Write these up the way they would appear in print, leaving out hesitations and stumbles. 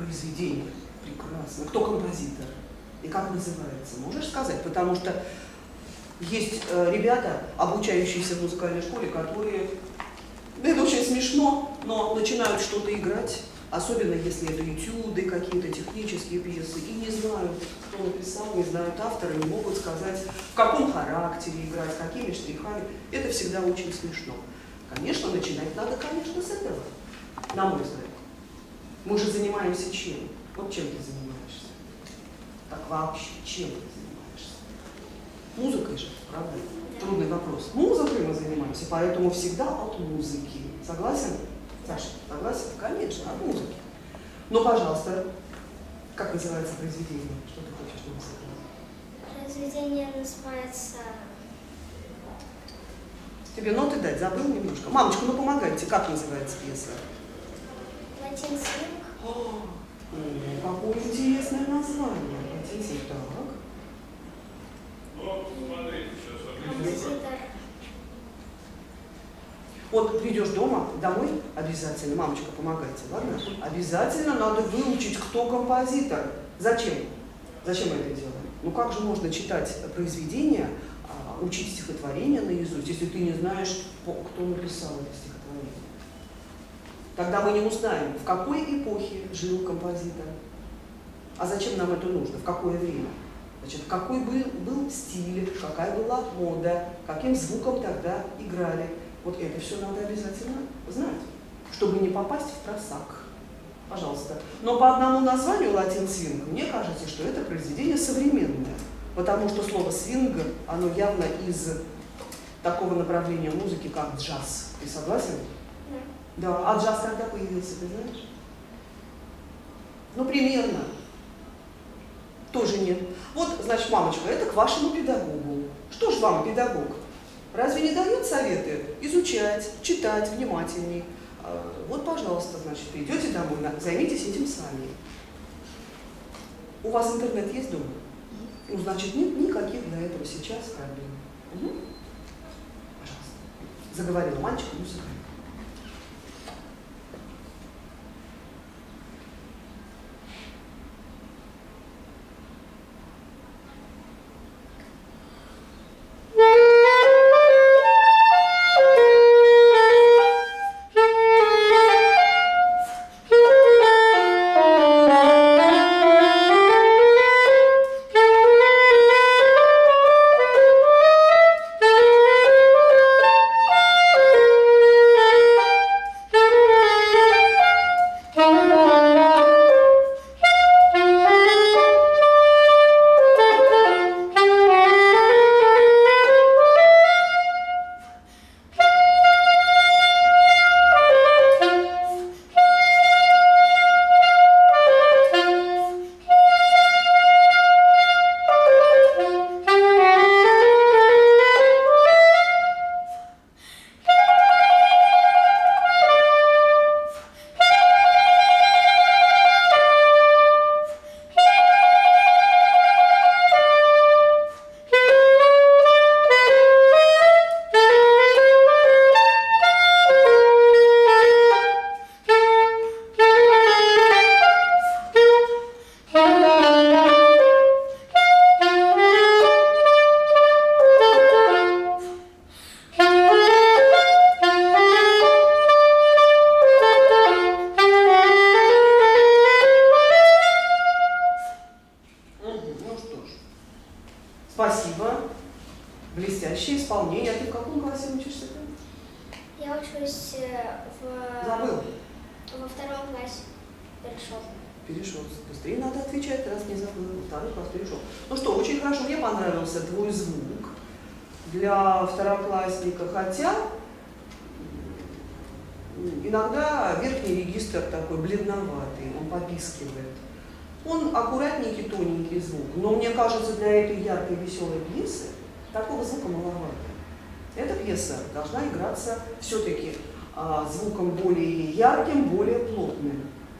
произведение. Прекрасно. Кто композитор? И как называется? Можешь сказать? Потому что есть ребята, обучающиеся в музыкальной школе, которые, это очень смешно, но начинают что-то играть, особенно если это этюды, какие-то технические пьесы, и не знают, кто написал, не знают автора, не могут сказать, в каком характере играть, какими штрихами. Это всегда очень смешно. Конечно, начинать надо, конечно, с этого, на мой взгляд. Мы же занимаемся чем? Вот чем ты занимаешься? Так вообще, чем ты занимаешься? Музыкой же, правда? Трудный вопрос. Музыкой мы занимаемся, поэтому всегда от музыки. Согласен? Саша, согласен? Конечно, от музыки. Но, пожалуйста, как называется произведение? Что ты хочешь нам сказать? Произведение называется... Тебе ноты дать? Забыл немножко. Мамочка, ну помогайте. Как называется пьеса? Латин свинг. О, какое интересное название. Латин свинг. Так. Композитор. Вот придешь домой обязательно, мамочка, помогайте, ладно? Обязательно надо выучить, кто композитор. Зачем? Зачем мы это делаем? Ну как же можно читать произведения, учить стихотворение наизусть, если ты не знаешь, кто написал это стихотворение? Тогда мы не узнаем, в какой эпохе жил композитор. А зачем нам это нужно? В какое время? Значит, какой был стиль, какая была мода, каким звуком тогда играли. Вот это все надо обязательно знать, чтобы не попасть в просак. Пожалуйста. Но по одному названию латин свинг, мне кажется, что это произведение современное. Потому что слово свинг, оно явно из такого направления музыки, как джаз. Ты согласен? Да. Да. А джаз когда появился, ты знаешь? Ну, примерно. Тоже нет. Вот, значит, мамочка, это к вашему педагогу. Что ж вам, педагог? Разве не дает советы изучать, читать внимательней? Вот, пожалуйста, значит, придете домой, займитесь этим сами. У вас интернет есть дома? Ну, значит, нет никаких для этого сейчас проблем. Угу. Пожалуйста. Заговорила мальчик, ну заговорила. Спасибо. Блестящее исполнение. А ты в каком классе учишься? Я учусь Забыл. во втором классе. Перешел. Перешел. Быстрее надо отвечать, раз не забыл. Второй класс перешел. Ну что, очень хорошо. Мне понравился твой звук для второклассника. Хотя иногда верхний регистр такой бледноватый, он попискивает. Он аккуратненький, тоненький звук, но мне кажется, для этой яркой, веселой пьесы такого звука маловато. Эта пьеса должна играться все-таки звуком более ярким, более плотным.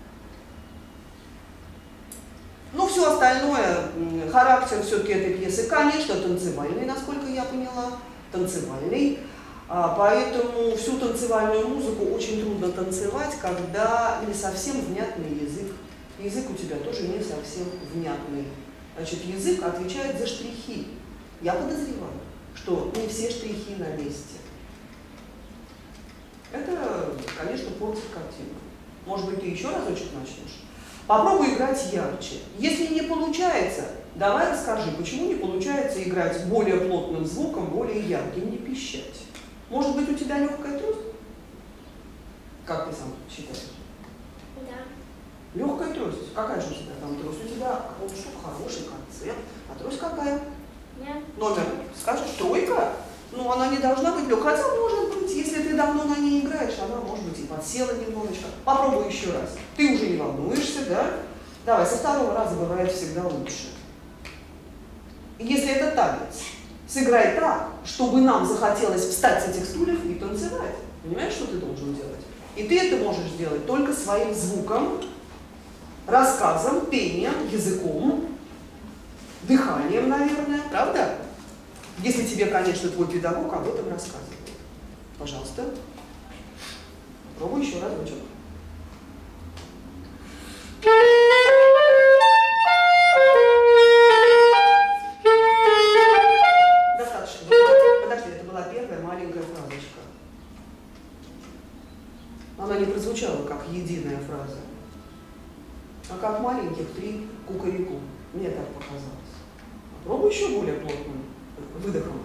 Ну, все остальное, характер все-таки этой пьесы, конечно, танцевальный, насколько я поняла, танцевальный. Поэтому всю танцевальную музыку очень трудно танцевать, когда не совсем внятный язык язык у тебя тоже не совсем внятный. Значит, язык отвечает за штрихи. Я подозреваю, что не все штрихи на месте. Это, конечно, портит картину. Может быть, ты еще разочек начнешь? Попробуй играть ярче. Если не получается, давай расскажи, почему не получается играть более плотным звуком, более ярким, не пищать. Может быть, у тебя легкая трость? Как ты сам считаешь? Да. Легкая трость. Какая же у тебя там трость? У тебя хороший концерт. А трость какая? Нет. Номер, скажешь, тройка? Ну, она не должна быть легкой. Хотя, может быть, если ты давно на ней играешь, она, может быть, и подсела немножечко. Попробуй еще раз. Ты уже не волнуешься, да? Давай, со второго раза бывает всегда лучше. И если это танец, сыграй так, чтобы нам захотелось встать с этих стульев и танцевать. Понимаешь, что ты должен делать? И ты это можешь сделать только своим звуком, рассказом, пением, языком, дыханием, наверное, правда? Если тебе, конечно, твой педагог об этом рассказывает. Пожалуйста. Пробуй еще разочек. Достаточно. Подожди, это была первая маленькая фразочка. Она не прозвучала как единая фраза, а как маленьких 3 кукареку. Мне так показалось. Попробуй еще более плотным выдохом.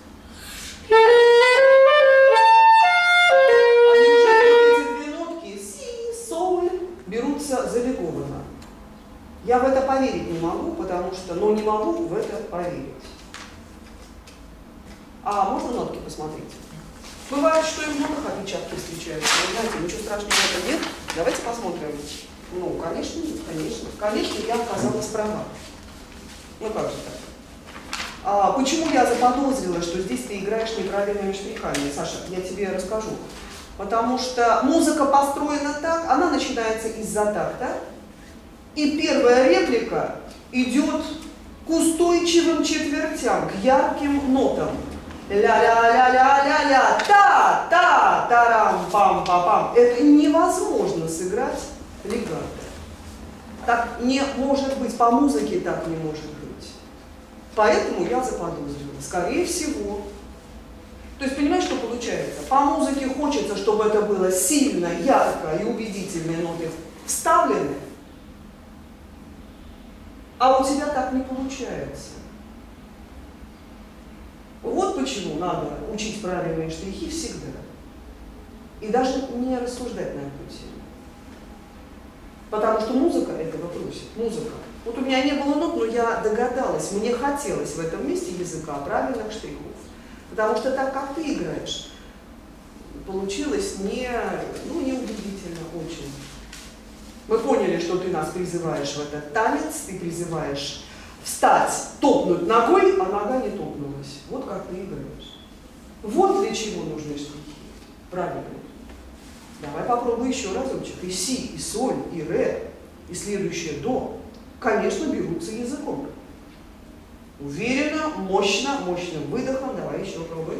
А неужели эти 2 нотки си, соль берутся залегованно? Я в это поверить не могу, потому что, но не могу в это поверить. А можно нотки посмотреть? Бывает, что и в нотах отпечатки встречаются. Вы знаете, ничего страшного в этом нет. Давайте посмотрим. Ну, конечно, конечно. Конечно, я оказалась права. Ну как же так? Почему я заподозрила, что здесь ты играешь неправильными штрихами? Саша, я тебе расскажу. Потому что музыка построена так, она начинается из-за такта, и первая реплика идет к устойчивым четвертям, к ярким нотам. Ля-ля-ля-ля-ля-ля, та-та-тарам-пам-па-пам. Это невозможно сыграть легато. Так не может быть, по музыке так не может быть. Поэтому я заподозрила, скорее всего. То есть, понимаешь, что получается? По музыке хочется, чтобы это было сильно, ярко и убедительные ноты вставлены, а у тебя так не получается. Вот почему надо учить правильные штрихи всегда. И даже не рассуждать на эту тему. Потому что музыка этого просит. Музыка. Вот у меня не было нот, но я догадалась, мне хотелось в этом месте языка правильных штрихов. Потому что так, как ты играешь, получилось неубедительно очень. Мы поняли, что ты нас призываешь в этот танец, ты призываешь встать, топнуть ногой, а нога не топнулась. Вот как ты играешь. Вот для чего нужны штрихи. Правильно. Давай попробуй еще разочек. И си, и соль, и ре, и следующее до, конечно, берутся языком. Уверенно, мощно, мощным выдохом. Давай еще пробуем.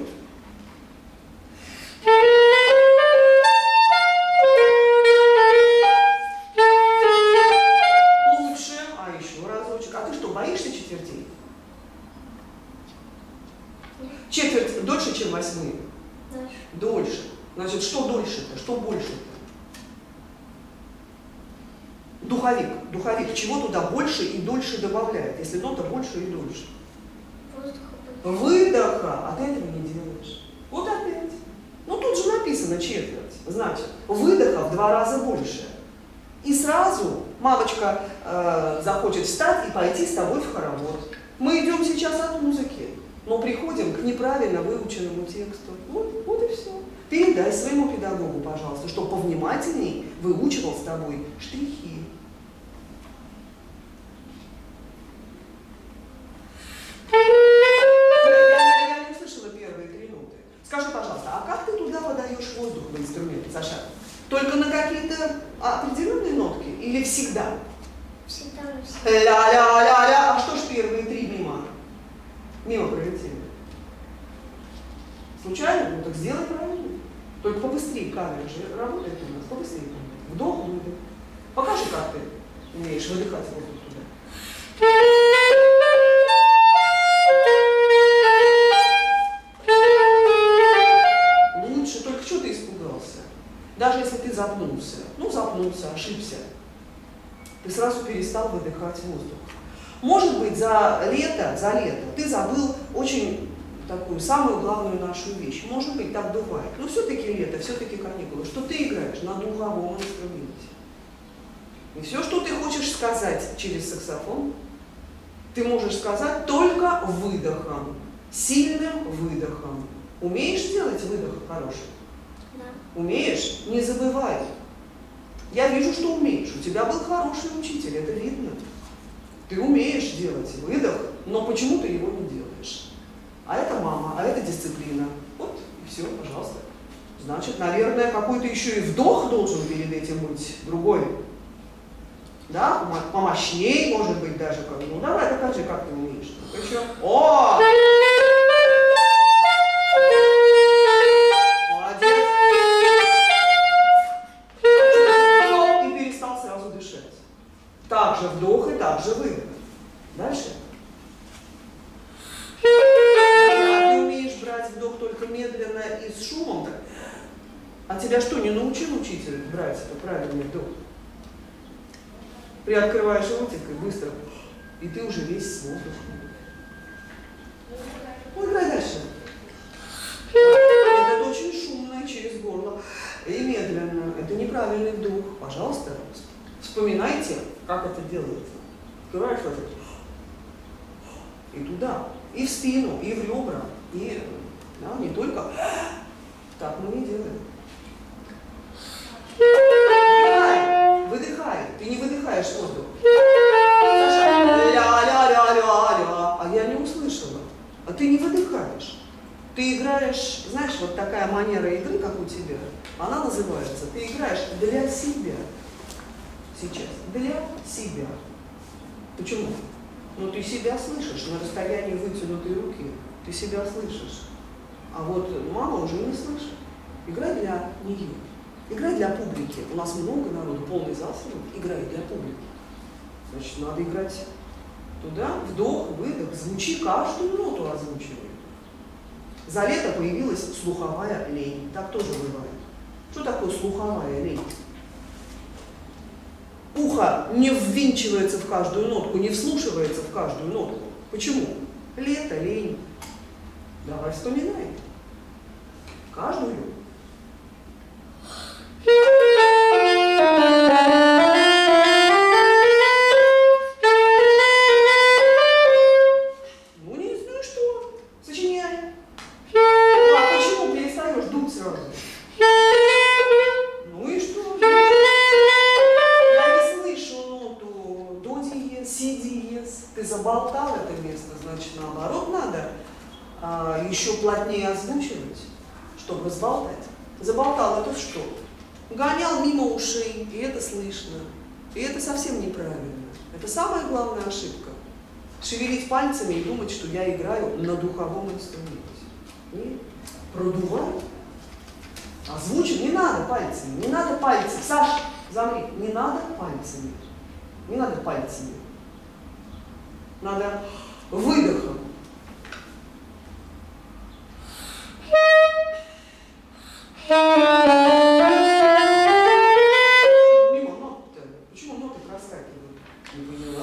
Лучше. А еще разочек. А ты что, боишься четвертей? Четверть дольше, чем 8? Дольше. Значит, что дольше-то? Что больше-то? Духовик. Духовик чего туда больше и дольше добавляет, если нота больше и дольше? Выдоха. А ты этого не делаешь. Вот опять. Ну тут же написано четверть. Значит, выдоха в 2 раза больше. И сразу мамочка захочет встать и пойти с тобой в хоровод. Мы идем сейчас от музыки, но приходим к неправильно выученному тексту. Вот и все. Передай своему педагогу, пожалуйста, чтобы повнимательней выучивал с тобой штрихи. Я не услышала первые 3 ноты. Скажи, пожалуйста, а как ты туда подаешь воздух в инструмент, Саша? Только на какие-то определенные нотки или всегда? Всегда. Ля-ля-ля-ля. А что ж первые 3 мимо? Мимо пролетели. Случайно? Ну так сделай правильно. Только побыстрее камера же работает у нас. Побыстрее. Вдох, выдох. Покажи, как ты. умеешь выдыхать воздух туда? Лучше, только что ты испугался? Даже если ты запнулся, ошибся, ты сразу перестал выдыхать воздух. Может быть, за лето ты забыл очень такую самую главную нашу вещь. Может быть, так бывает. Но все-таки лето, все-таки каникулы. Что ты играешь на духовом инструменте. И все, что ты хочешь сказать через саксофон, ты можешь сказать только выдохом, сильным выдохом. Умеешь делать выдох хороший? Да. Умеешь? Не забывай. Я вижу, что умеешь. У тебя был хороший учитель, это видно. Ты умеешь делать выдох, но почему ты его не делаешь? А это мама, а это дисциплина. Вот, и все, пожалуйста. Значит, наверное, какой-то еще и вдох должен перед этим быть другой. Да? Помощней, может быть, даже. Ну, давай, покажи, как ты умеешь. Ну-ка еще. О! Молодец. И перестал сразу дышать. Так же вдох и так же выдох. Дальше. Ты умеешь брать вдох только медленно и с шумом. А тебя что, не научил учитель брать это правильный вдох? Приоткрываешь ротик и быстро, и ты уже весь с воздухом. Ну, играй дальше. Это очень шумно и через горло. И медленно. Это неправильный вдох. Пожалуйста, вспоминайте, как это делается. Открываешь ротик. И туда, и в спину, и в ребра, и да, не только. Так мы не делаем. Выдыхай. Ты не выдыхаешь воздух. Саша, ля-ля-ля-ля-ля. А я не услышала. А ты не выдыхаешь. Ты играешь, знаешь, вот такая манера игры, как у тебя, она называется, ты играешь для себя. Сейчас. Для себя. Почему? Ну, ты себя слышишь на расстоянии вытянутой руки. Ты себя слышишь. А вот мама уже не слышит. Играй для нее. Играй для публики. У нас много народу, полный зал сидит. Играй для публики. Значит, надо играть туда. Вдох, выдох. Звучи, каждую ноту озвучивай. За лето появилась слуховая лень. Так тоже бывает. Что такое слуховая лень? Ухо не ввинчивается в каждую нотку, не вслушивается в каждую нотку. Почему? Лето, лень. Давай вспоминай. Каждую. Ну, не знаю что. Сочиняй. А почему перестаешь дуть сразу? Ну и что? Си диез. Ты заболтал это место, значит, наоборот, надо еще плотнее озвучивать, чтобы сболтать. Заболтал это что? Гонял мимо ушей, и это слышно. И это совсем неправильно. Это самая главная ошибка. Шевелить пальцами и думать, что я играю на духовом инструменте. Нет. Продувай. Озвучивай. Не надо пальцами. Не надо пальцами. Саша, замри. Не надо пальцами. Не надо пальцами. Надо выдохом. Мимо нот-то. Почему ноты проскакивают? Не поняла.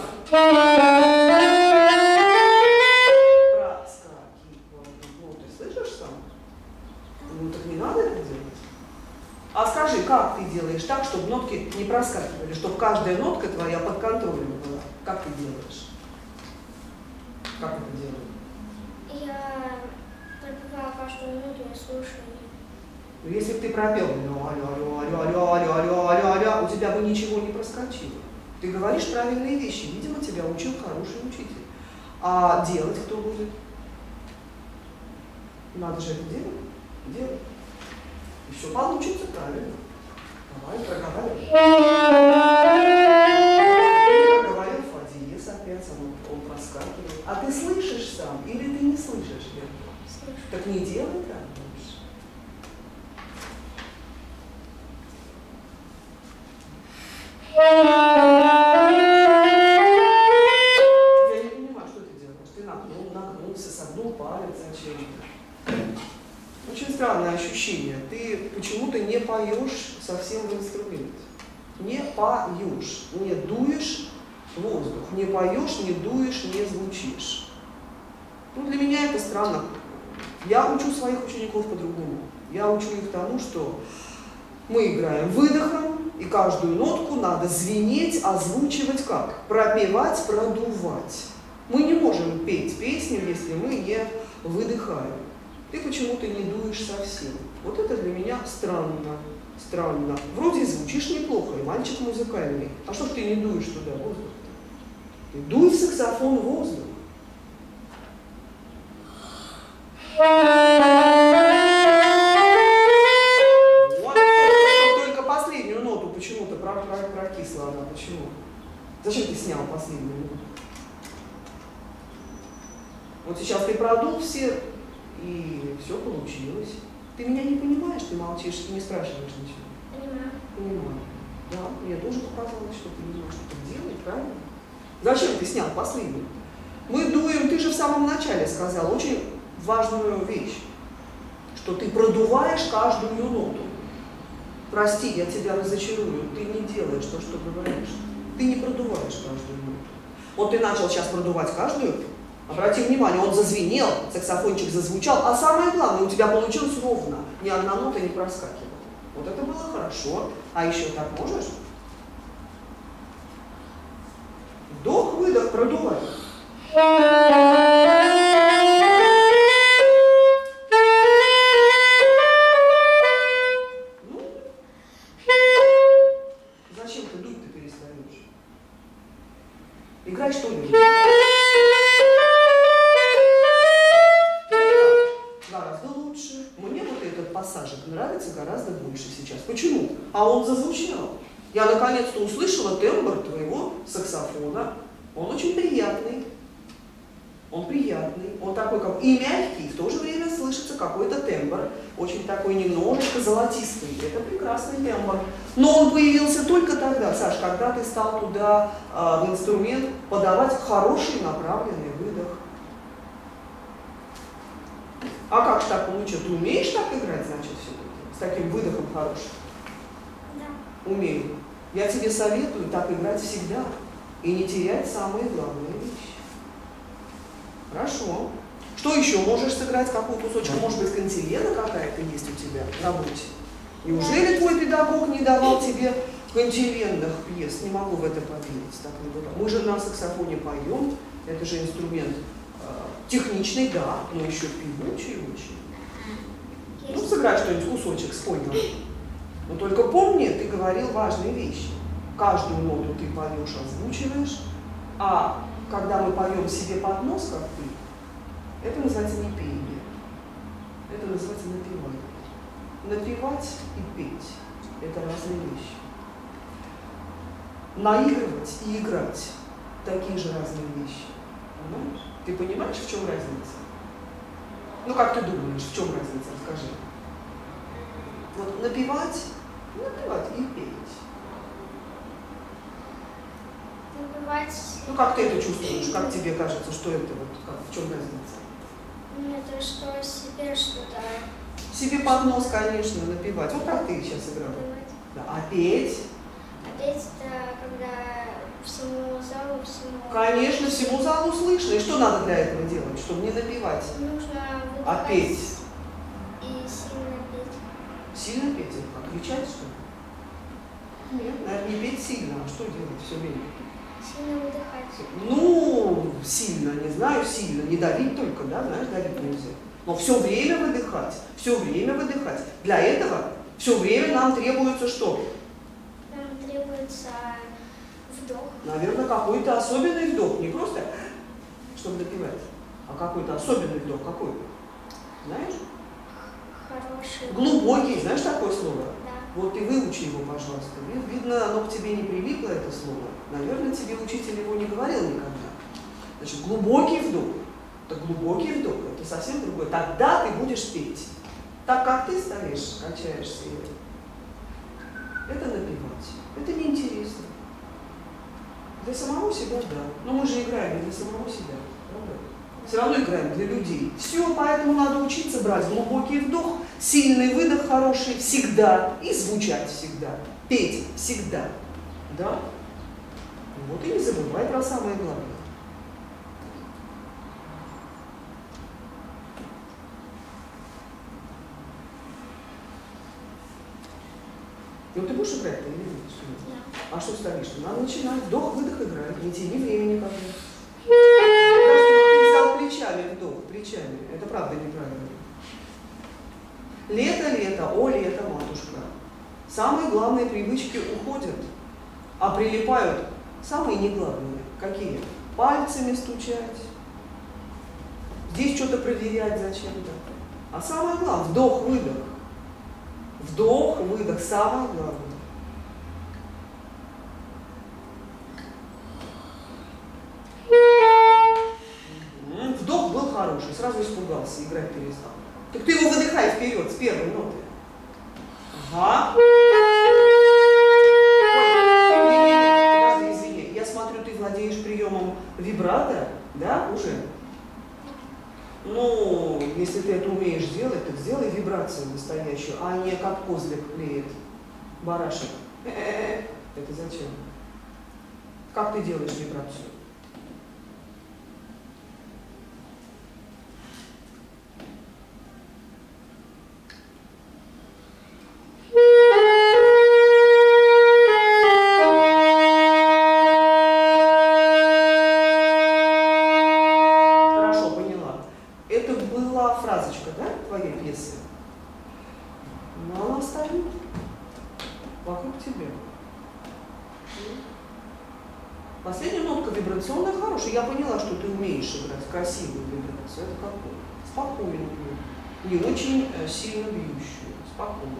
Проскакивают ноты. Слышишь сам? Ну так не надо это делать. А скажи, как ты делаешь так, чтобы нотки не проскакивали, чтобы каждая нотка твоя под контролем была? Как ты делаешь? Как это делаешь? Я пропеваю каждую ноту, я слушаю. Если бы ты пропел, у тебя бы ничего не проскочило. Ты говоришь правильные вещи, видимо, тебя учил хороший учитель. А делать кто будет? Надо же это делать. Делать. И все получится правильно. Давай, проговаривай. Проговорил фа диез опять, он проскакивает. А ты слышишь сам или ты не слышишь? Слышу. Так не делай так больше. Yeah. поешь совсем в инструмент. Не поешь, не дуешь воздух, не поешь, не дуешь, не звучишь. Ну, для меня это странно. Я учу своих учеников по-другому. Я учу их тому, что мы играем выдохом, и каждую нотку надо звенеть, озвучивать как? Пропевать, продувать. Мы не можем петь песню, если мы не выдыхаем. Ты почему-то не дуешь совсем. Вот это для меня странно. Странно. Вроде звучишь неплохо, и мальчик музыкальный. А что ж ты не дуешь туда воздух-то? Ты дуй в саксофон воздух. Вот, только последнюю ноту почему-то прокисла она. Почему? Зачем ты снял последнюю ноту? Вот сейчас ты продул все, и все получилось. Ты меня не понимаешь, ты молчишь, ты не спрашиваешь ничего. Понимаю. Понимаю. Да, мне тоже показалось, что ты не можешь что-то делать, правильно? Зачем ты снял последнюю? Мы дуем, ты же в самом начале сказал очень важную вещь, что ты продуваешь каждую ноту. Прости, я тебя разочарую, ты не делаешь то, что говоришь. Ты не продуваешь каждую ноту. Вот ты начал сейчас продувать каждую. Обрати внимание, он зазвенел, саксофончик зазвучал, а самое главное, у тебя получилось ровно, ни одна нота не проскакивала. Вот это было хорошо. А еще так можешь? Вдох, выдох, продувай. Ну, зачем ты дуть-то перестаешь? Играй что-нибудь. Гораздо лучше. Мне вот этот пассажик нравится гораздо больше сейчас. Почему? А он зазвучал. Я наконец-то услышала тембр твоего саксофона. Он очень приятный. Он приятный. Он такой как и мягкий, в то же время слышится какой-то тембр. Очень такой немножечко золотистый. Это прекрасный тембр. Но он появился только тогда, Саш, когда ты стал туда в инструмент подавать хороший направленный выдох. А как же так получилось? Ты умеешь так играть, значит, все-таки? С таким выдохом хорошим? Да. Умею. Я тебе советую так играть всегда. И не терять самые главные вещи. Хорошо. Что еще можешь сыграть? Какой кусочек? Может быть, кантилена какая-то есть у тебя в работе? Неужели твой педагог не давал тебе кантиленных пьес? Не могу в это поверить. Так не было. Мы же на саксофоне поем. Это же инструмент техничный, да, но еще певучий очень. Ну, сыграй что-нибудь, кусочек, спой нам. Но только помни, ты говорил важные вещи. Каждую ноту ты поешь, озвучиваешь, а когда мы поем себе под нос, как ты, это называется не пение. Это называется напевание. Напевать и петь – это разные вещи. Наигрывать и играть – такие же разные вещи. Понимаешь? Ты понимаешь, в чем разница? Ну, как ты думаешь, в чем разница? Расскажи. Вот напевать и петь. Напевать. Ну, как ты это чувствуешь? Как тебе кажется, что это? Вот, как, в чем разница? Ну, это что себе что-то. Себе под нос, конечно, напевать. Вот как ты сейчас играла. Напевать. Да. А петь? А петь это когда всему залу, всему... Конечно, всему залу слышно. И что надо для этого делать, чтобы не напевать? Нужно выдыхать. А петь? И сильно петь. Сильно петь? А кричать, что ли? Нет, наверное, не петь сильно, а что делать все время? Сильно выдыхать. Ну, сильно, не знаю, сильно. Не давить только, да, знаешь, давить нельзя. Но все время выдыхать, все время выдыхать. Для этого все время нам требуется что? Нам требуется вдох. Наверное, какой-то особенный вдох. Не просто, чтобы напевать, а какой-то особенный вдох. Какой? Знаешь? Хороший. Глубокий, знаешь такое слово? Да. Вот ты выучи его, пожалуйста. Видно, оно к тебе не привыкло, это слово. Наверное, тебе учитель его не говорил никогда. Значит, глубокий вдох. Это глубокий вдох, это совсем другое. Тогда ты будешь петь. Так как ты стоишь, качаешься. Это напевать. Это неинтересно. Для самого себя, да. Но мы же играем не для самого себя. Правда? Все равно играем для людей. Все, поэтому надо учиться брать глубокий вдох Сильный выдох хороший всегда и звучать всегда. Петь всегда. Да? Вот и не забывай про самое главное. Ну ты будешь играть-то или нет? Да. А что ставишь? Надо начинать. Вдох-выдох играть. Не тяни времени как бы. Ты взял плечами вдох, плечами. Это правда неправильно. Лето, о лето, матушка. Самые главные привычки уходят, а прилипают самые неглавные. Какие? Пальцами стучать. Здесь что-то проверять зачем-то. А самое главное, вдох-выдох. Вдох-выдох, самое главное. Вдох был хороший, сразу испугался, играть перестал. Так ты его выдыхай вперед с первой ноты. Ага. Ой, подожди, извини. Я смотрю, ты владеешь приемом вибрато, да, уже? Ну, если ты это умеешь делать, так сделай вибрацию настоящую, а не как козлик клеит барашек. Это зачем? Как ты делаешь вибрацию? Последняя нотка вибрационная хорошая. Я поняла, что ты умеешь играть красивую вибрацию. Это какую? Спокойную, не очень сильно бьющую. Спокойную.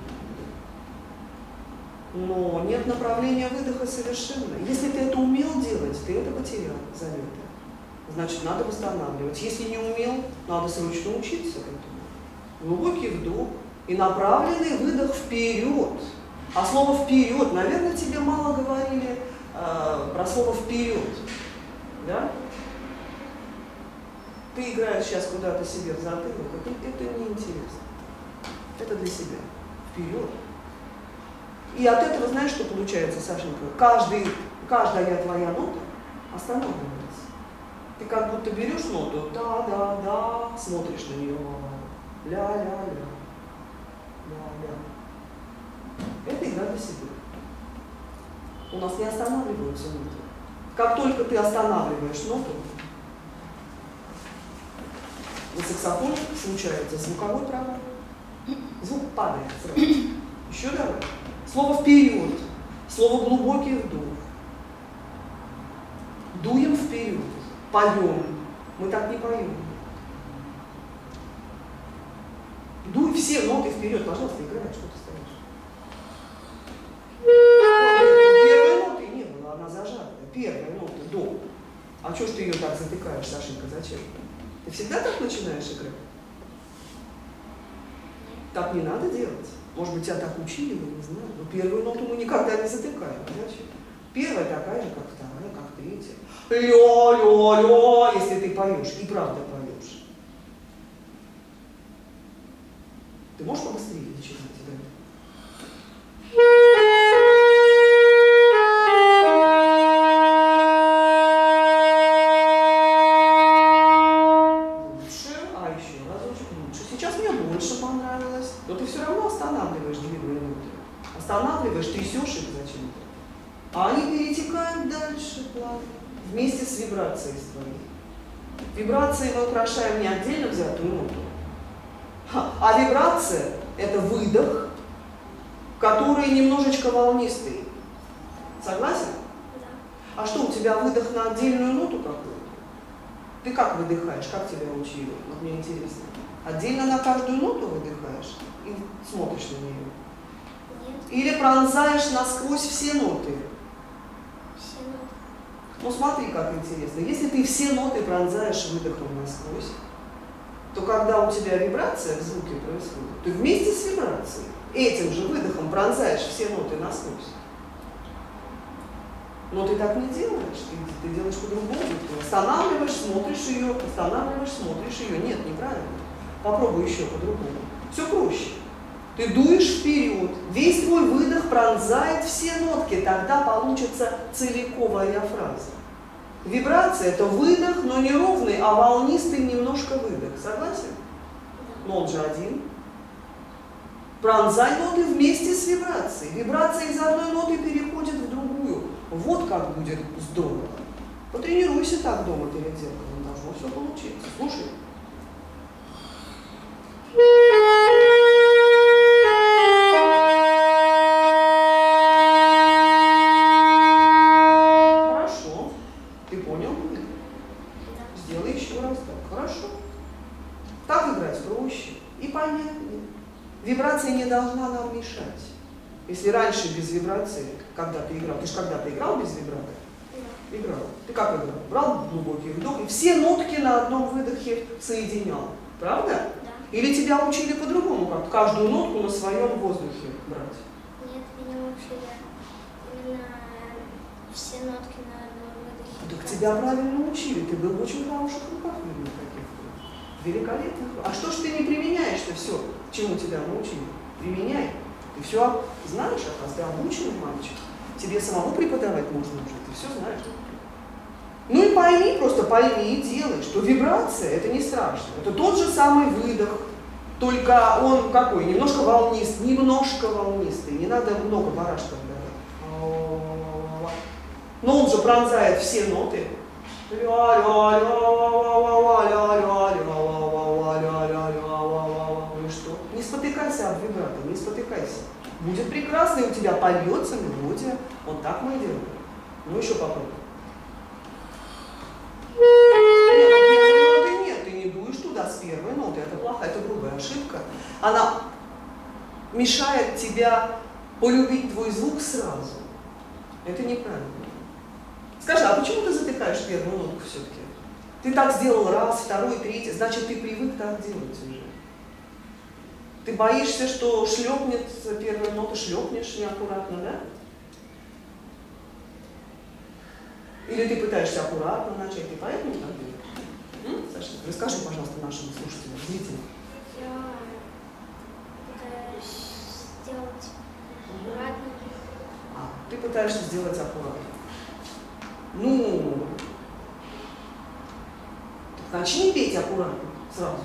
Но нет направления выдоха совершенно. Если ты это умел делать, ты это потерял за это. Значит, надо восстанавливать. Если не умел, надо срочно учиться этому. Глубокий вдох и направленный выдох вперед. А слово «вперед», наверное, тебе мало говорили про слово «вперед». Да? Ты играешь сейчас куда-то себе в затылок, это неинтересно. Это для себя. Вперед. И от этого, знаешь, что получается, Сашенька? Каждая твоя нота останавливается. Ты как будто берешь ноту, да, смотришь на нее, ля-ля-ля, ля-ля. Это игра для себя. У нас не останавливаются ноты. Как только ты останавливаешь ноту, на саксофоне случается звуковой провал. Звук падает сразу. Еще давай. Слово «вперед», слово «глубокий вдох». Дуем вперед, поем. Мы так не поем. Дуй все ноты вперед, пожалуйста, играй, что ты стоишь. Первой ноты не было, она зажата. Первая нота до. А что ж ты ее так затыкаешь, Сашенька, зачем? Ты всегда так начинаешь играть? Так не надо делать. Может быть, тебя так учили, я не знаю. Но первую ноту мы никогда не затыкаем. Зачем? Первая такая же, как вторая, как третья. Ля-ля-ля, если ты поешь, и правда поешь. Ты можешь побыстрее начинать, да? Лучше, а еще разочек лучше. Сейчас мне больше понравилось. Но ты все равно останавливаешь длинные ноты. Останавливаешь, трясешь их зачем-то. А они перетекают дальше плавно. Вместе с вибрацией своей. Вибрацией мы украшаем не отдельно взятую ноту, а вибрация – это выдох, который немножечко волнистый. Согласен? Да. А что, у тебя выдох на отдельную ноту какую-то? Ты как выдыхаешь? Как тебя учили? Вот мне интересно. Отдельно на каждую ноту выдыхаешь и смотришь на нее? Нет. Или пронзаешь насквозь все ноты? Все ноты. Ну смотри, как интересно. Если ты все ноты пронзаешь выдохом насквозь, то когда у тебя вибрация в звуке происходит, ты вместе с вибрацией этим же выдохом пронзаешь все ноты насквозь. Но ты так не делаешь, ты делаешь по-другому. Ты останавливаешь, смотришь ее, останавливаешь, смотришь ее. Нет, неправильно. Попробуй еще по-другому. Все проще. Ты дуешь вперед, весь твой выдох пронзает все нотки, тогда получится целиковая фраза. Вибрация – это выдох, но не ровный, а волнистый немножко выдох. Согласен? Но он же один. Пронзай ноты вместе с вибрацией. Вибрация из одной ноты переходит в другую. Вот как будет здорово. Потренируйся так дома перед зеркалом, должно все получиться. Слушай. Хорошо. Ты понял? Сделай еще раз так. Хорошо. Так играть проще и понятнее. Вибрация не должна нам мешать. Если раньше без вибрации, когда ты играл, ты же когда-то играл без вибрации? Да. Играл. Ты как играл? Брал глубокий вдох и все нотки на одном выдохе соединял. Правда? Да. Или тебя учили по-другому, как каждую нотку на своем воздухе брать? Нет, меня учили именно все нотки на одном выдохе. Так тебя правильно учили, ты был в очень хороших руках, видно, каких-то. Великолепно. А что ж ты не применяешь-то все, чему тебя научили? Применяй. Ты все знаешь, оказывается, ты обученный мальчик. Тебе самому преподавать можно уже, ты все знаешь. Ну и пойми, просто пойми и делай, что вибрация – это не страшно. Это тот же самый выдох, только он какой? Немножко волнистый, не надо много барашков давать. Но он же пронзает все ноты. Ну что? Не спотыкайся об вибрато, не спотыкайся. Будет прекрасно, и у тебя польется мелодия. Вот так мы и делаем. Ну еще попробуй. Нет, ты не дуешь туда с первой ноты. Это плохая, это грубая ошибка. Она мешает тебя полюбить твой звук сразу. Это неправильно. Скажи, а почему ты затыкаешь первую нотку все-таки? Ты так сделал раз, второй, третий, значит, ты привык так делать уже. Ты боишься, что шлепнет первая нота, шлепнешь неаккуратно, да? Или ты пытаешься аккуратно начать, ты поэтому так делаешь? Саша, расскажи, пожалуйста, нашим слушателям, зрителям. Я пытаюсь сделать аккуратно. Ты пытаешься сделать аккуратно. Ну, так начни петь аккуратно сразу.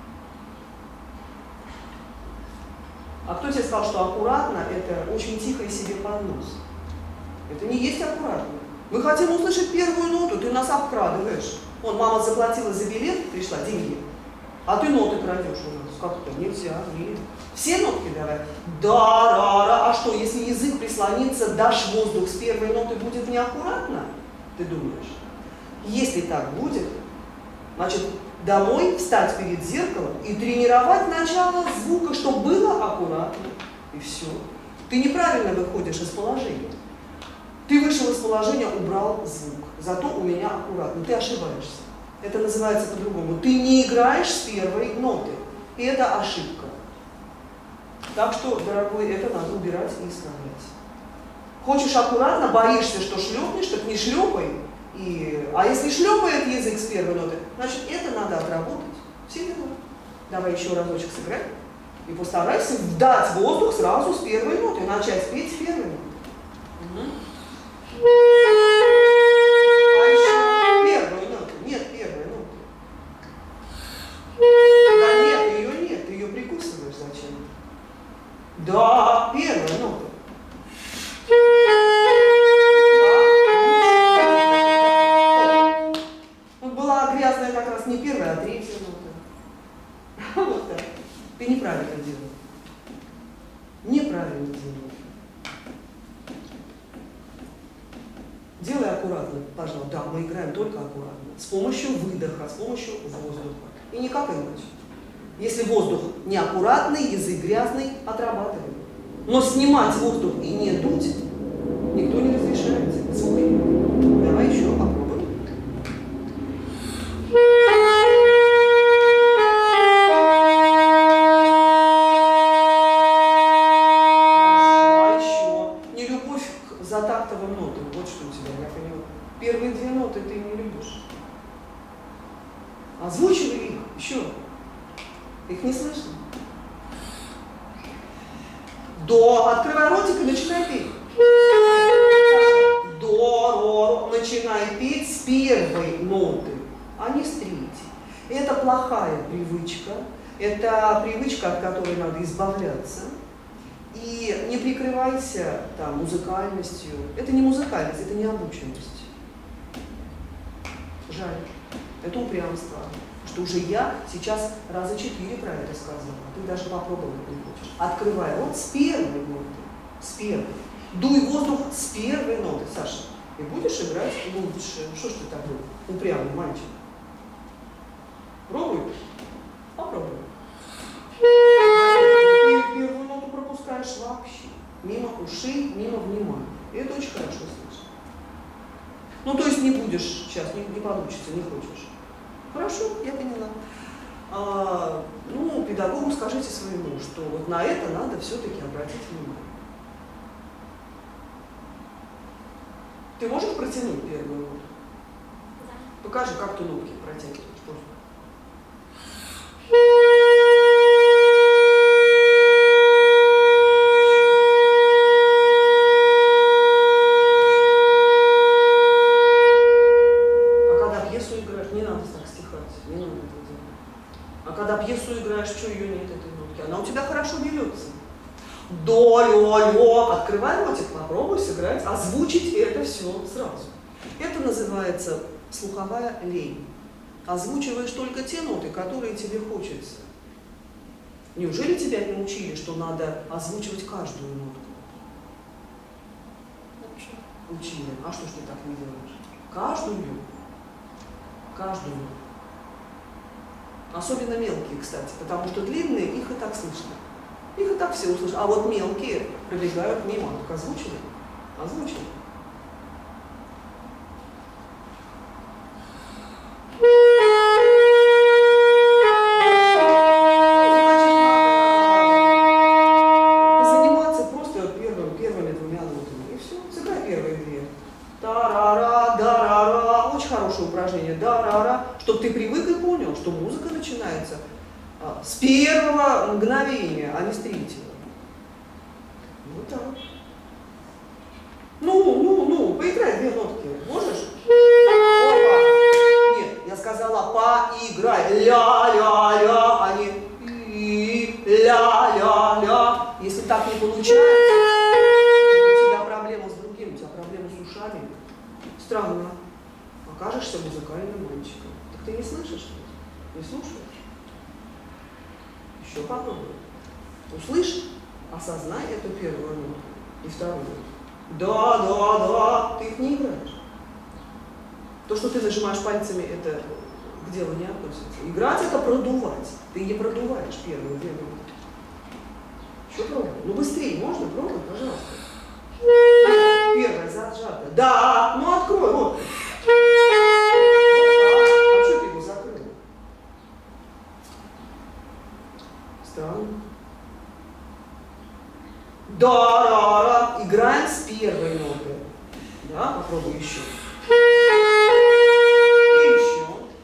А кто тебе сказал, что аккуратно – это очень тихо и себе под нос? Это не есть аккуратно. Мы хотим услышать первую ноту, ты нас обкрадываешь. Вон, мама заплатила за билет, пришла, деньги, а ты ноты крадешь у нас. Как-то нельзя, нет. Все нотки давай. Да-ра-ра. А что, если язык прислонится, дашь воздух с первой ноты, будет неаккуратно? Ты думаешь? Если так будет, значит, домой встать перед зеркалом и тренировать начало звука, чтобы было аккуратно. И все. Ты неправильно выходишь из положения. Ты вышел из положения, убрал звук. Зато у меня аккуратно. Ты ошибаешься. Это называется по-другому. Ты не играешь с первой ноты. И это ошибка. Так что, дорогой, это надо убирать и исправлять. Хочешь аккуратно, боишься, что шлепнешь, так не шлепай. А если шлепает язык с первой ноты, значит, это надо отработать. Все дела. Давай еще разочек сыграй. И постарайся вдать воздух сразу с первой ноты, начать петь с первой ноты. А еще первую ноту. Нет, первой ноты. Да нет, ее нет, ты ее прикусываешь зачем? Да, первая нота. Вот была грязная как раз не первая, а третья нота. Вот так. Ты неправильно делал. Неправильно делал. Делай аккуратно, пожалуйста. Да, мы играем только аккуратно. С помощью выдоха, с помощью воздуха. И никак иначе. Если воздух неаккуратный, язык грязный, отрабатываем. Но снимать воздух и не дуть никто не разрешает. Слушай, давай еще попробуем. За тактовым нотам, вот что у тебя, я поняла. Первые две ноты ты не любишь. Озвучивай их еще. Их не слышно. До. Открывай ротик и начинай петь. До, ро, начинай петь с первой ноты, а не с третьей. Это плохая привычка. Это привычка, от которой надо избавляться. И не прикрывайся там музыкальностью. Это не музыкальность, это не обученность. Жаль. Это упрямство. Что уже я сейчас раза 4 про это сказала, а ты даже попробовать не хочешь. Открывай рот с первой ноты. С первой. Дуй воздух с первой ноты, Саша. И будешь играть лучше. Что ж ты такой упрямый мальчик? Пробуй. Попробуй. Ты первую ноту пропускаешь вообще. Мимо ушей, мимо внимания. И это очень хорошо слышно. Ну, то есть не будешь сейчас, не получится, не хочешь. Хорошо, я поняла. Ну, педагогу скажите своему, что вот на это надо все-таки обратить внимание. Ты можешь протянуть первую ноту? Да. Покажи, как ты нотки протягиваешь. Пьесу играешь, что ее нет, этой нотки? Она у тебя хорошо берется. До, лё, лё. Открывай ротик, попробуй сыграть, озвучить это все сразу. Это называется слуховая лень. Озвучиваешь только те ноты, которые тебе хочется. Неужели тебя не учили, что надо озвучивать каждую нотку? Учили. А что ж ты так не делаешь? Каждую. Каждую. Особенно мелкие, кстати, потому что длинные, их и так слышно. Их и так все услышат. А вот мелкие пробегают мимо. Так озвучили? Озвучили. Заниматься просто первыми двумя нотами. И все. Сыграй первые две. Та-ра-ра, да-ра-ра. Очень хорошее упражнение. Да-ра-ра. Чтобы ты привык и понял, что музыка начинается с первого мгновения, а не с третьего. Вот так. Ну, поиграй две нотки. Можешь? Опа. Нет, я сказала поиграй. Ля-ля-ля, а не ля-ля-ля. Если так не получается, у тебя проблема с другим, у тебя проблема с ушами. Странно. Окажешься музыкальным мальчиком. Так ты не слышишь? Не слушаешь? Еще попробуй. Услышь, осознай эту первую ноту и вторую. Да, да, да, ты их не играешь. То, что ты нажимаешь пальцами, это к делу не относится. Играть — это продувать. Ты не продуваешь первую две ноты. Еще пробуй. Ну быстрее можно? Пробуй, пожалуйста. Первая зажата. Да, ну открой, вот. А что ты его закрыл? Странно. Да-ра-ра. Играем с первой ноты. Да, попробуй еще. И еще.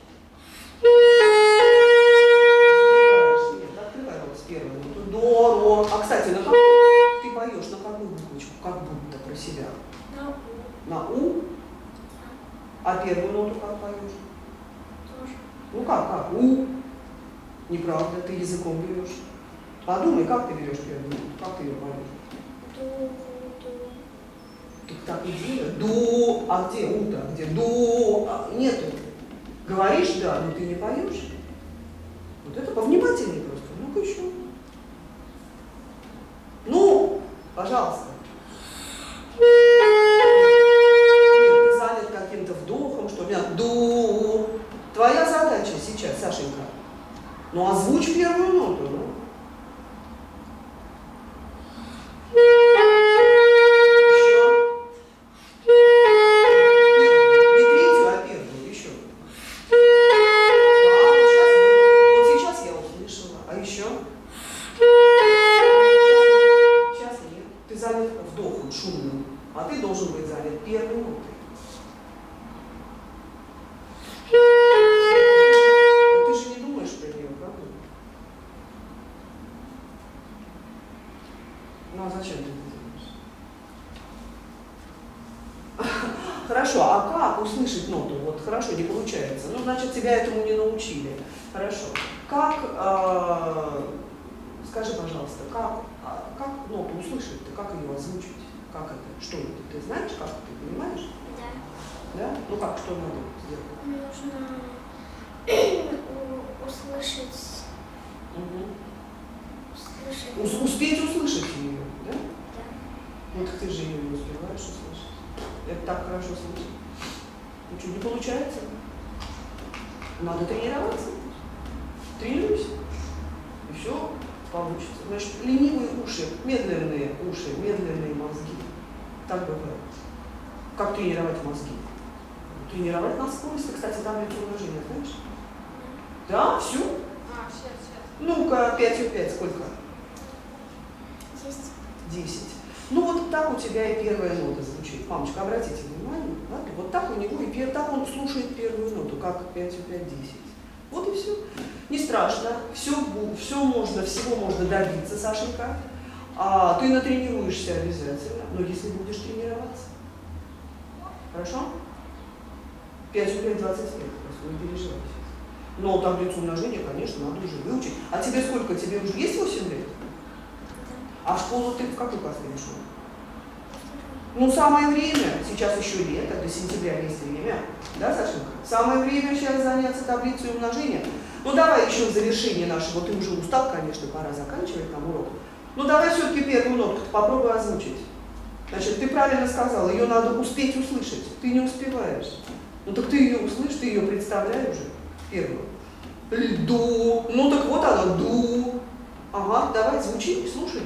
Нет, открывай рот с первой ноты. До-ро. А, кстати, на какую? Ты поешь на какую буквочку? Как будто про себя? На У. На У? А первую ноту как поешь? Тоже. Ну как? У. Неправда, ты языком берешь. Подумай, как ты берешь первую ноту, как ты ее поешь? Ду. Так так и делай. Ду. А где У-то? Где? Ду. Нету. Говоришь, да, но ты не поешь. Вот это повнимательнее просто. Ну-ка еще. Ну, пожалуйста. Нет, ты занят каким-то вдохом, что ли? Ду. Твоя задача сейчас, Сашенька. Ну, озвучь первую ноту, ну. тебя этому не научили. Хорошо. Как, скажи, пожалуйста, как ноту услышать-то, как ее озвучить? Как это? Что это? Ты знаешь, как ты понимаешь? Да. Да? Ну как, что надо сделать? Нужно услышать. Успеть услышать ее, да? Да. Вот ты же ее не успеваешь услышать. Это так хорошо слышать. Ну что, не получается? Надо тренироваться. Тренируйся. И все получится. Значит, ленивые уши, медленные мозги. Так бывает. Как тренировать мозги? Тренировать на скорости. Кстати, таблицу умножения, знаешь? Да, все? Сейчас. Ну-ка, 5 5 сколько? 10. 10. Ну вот так у тебя и первая нота звучит. Мамочка, обратите внимание, да? Вот так у него и так он слушает первую ноту, как 5 5 10. Вот и все. Не страшно, все можно, всего можно добиться, Сашенька. Ты натренируешься обязательно, но если будешь тренироваться. Хорошо? 5 5 25, просто не переживай. Но таблицу умножения, конечно, надо уже выучить. А тебе сколько? Тебе уже есть 8 лет? А в школу ты в какой класс перешел? Ну, самое время, сейчас еще лето, до сентября есть время, да, Сашенька? Самое время сейчас заняться таблицей умножения. Ну, давай еще в завершение нашего, ты уже устал, конечно, пора заканчивать там урок. Ну, давай все-таки первую нотку попробуй озвучить. Значит, ты правильно сказала, ее надо успеть услышать, ты не успеваешь. Ну, так ты ее услышишь, ты ее представляешь уже, первую. Ду, ну так вот она, ду. Ага, давай, звучи, слушай.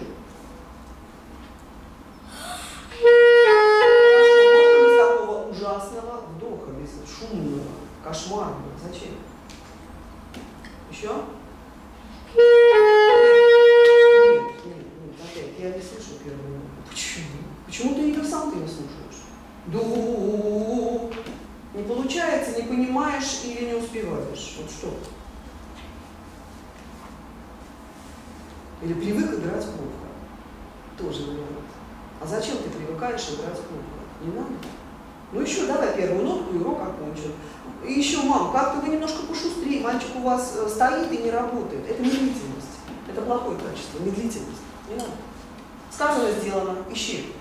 Без такого ужасного вдоха, без шумного, кошмарного. Зачем? Еще? Нет, опять, я не слышу первую ноту. Почему? Почему ты ее сам не слушаешь? Ду. Не получается, не понимаешь или не успеваешь. Вот что? Или привык играть плохо. Тоже вариант. А зачем ты привыкаешь играть плохо? Не надо. Ну еще давай первую нотку, и урок окончен. И еще, мам, как-то вы немножко пошустрее, мальчик у вас стоит и не работает. Это медлительность. Это плохое качество, медлительность. Не надо. Сказано, сделано. Ищи.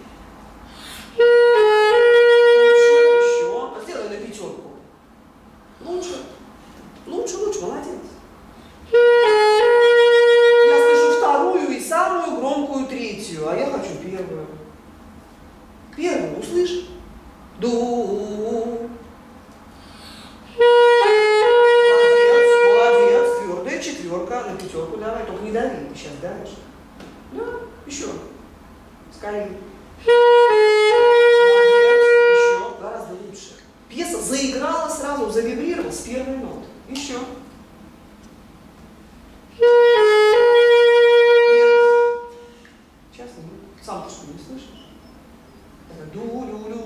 Еще. Сделай на 5. Лучше. Лучше, молодец. Я слышу вторую и самую громкую третью, а я хочу первую. Первую услышь. Ду. Молодец, твердая 4 на 5 давай, только не дави, сейчас давишь. Да, еще. Скорее. Молодец, еще, гораздо лучше. Пьеса заиграла сразу, завибрировала с первой ноты. Еще. Сейчас нет. Сам ты что, не слышишь? Ду-лю-лю.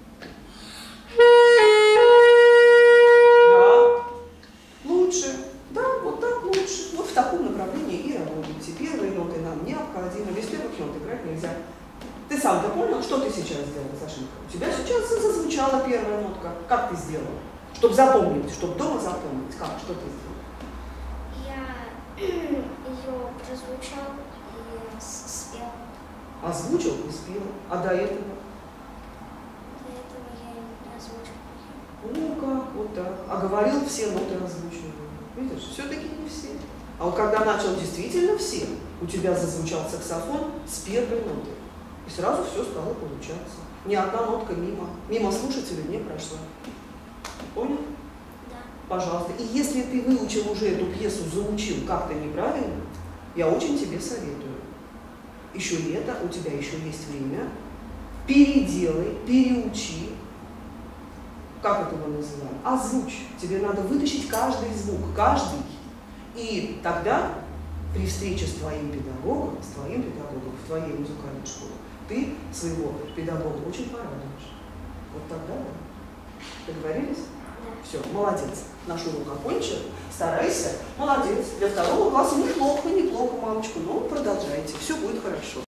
Да. Лучше. Да, вот так лучше. Вот в таком направлении и работайте. Первые ноты нам необходимы. Без первых нот играть нельзя. Ты сам-то понял, что ты сейчас сделал, Сашенька? У тебя сейчас зазвучала первая нотка. Как ты сделал? Чтобы запомнить, чтобы дома запомнить. Как? Что ты сделал? Я ее прозвучал и спел. Озвучил и спел. А до этого? До этого я не озвучил. Ну как, вот так. А говорил, все ноты озвучивал. Видишь, все-таки не все. А вот когда начал действительно все, у тебя зазвучал саксофон с первой ноты. И сразу все стало получаться. Ни одна нотка мимо слушателя не прошла. Понял? Да. Пожалуйста. И если ты выучил уже эту пьесу, заучил как-то неправильно, я очень тебе советую. Еще лето, у тебя еще есть время. Переделай, переучи. Как это мы называем? Озвучь. Тебе надо вытащить каждый звук, каждый. И тогда при встрече с твоим педагогом, в твоей музыкальной школе, ты своего педагога очень порадуешь. Вот тогда, да. Договорились? Да. Все, молодец. Наш урок окончен. Старайся. Молодец. Для 2 класса неплохо, мамочка. Но продолжайте. Все будет хорошо.